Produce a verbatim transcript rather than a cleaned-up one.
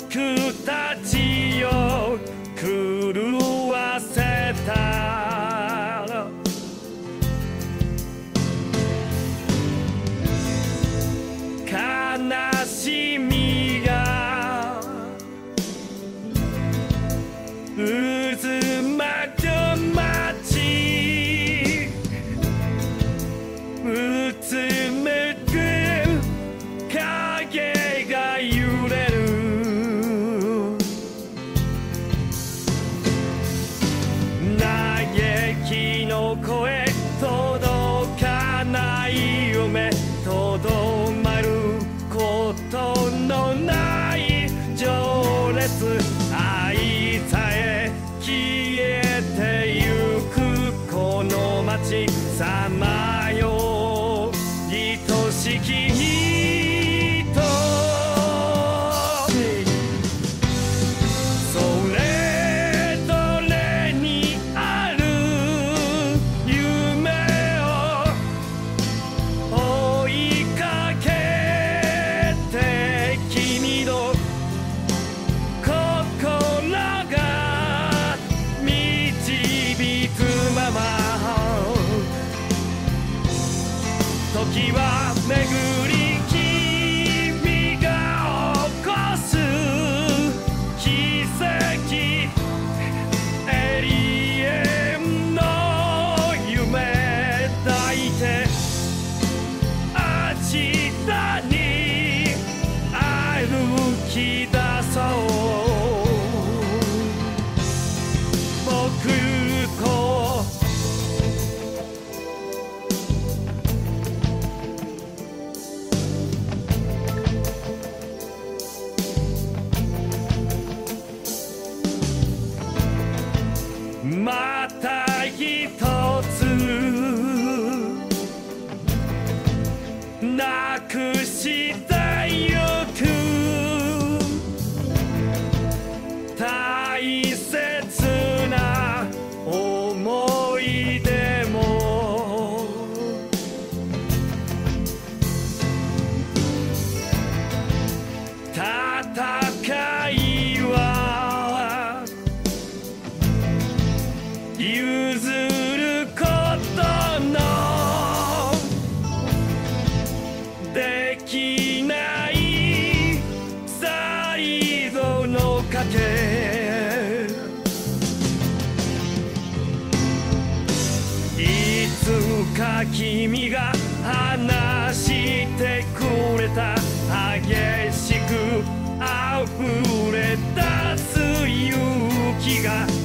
僕たちを狂わせた悲しみが渦巻く街うつむく影が揺れる嘆きの声届かない夢とどまることのない情熱愛さえ消えてゆくこの街さまよ愛しき人それぞれにある夢を追いかけて君の心が導くまま時は巡り君が起こす奇跡エリエンの夢抱いて明日に歩き出そう僕とまた一つなくしてゆく大切な思い出も戦いは譲ることのできない最後の賭けいつか君が話してくれた激しく溢れ出す勇気が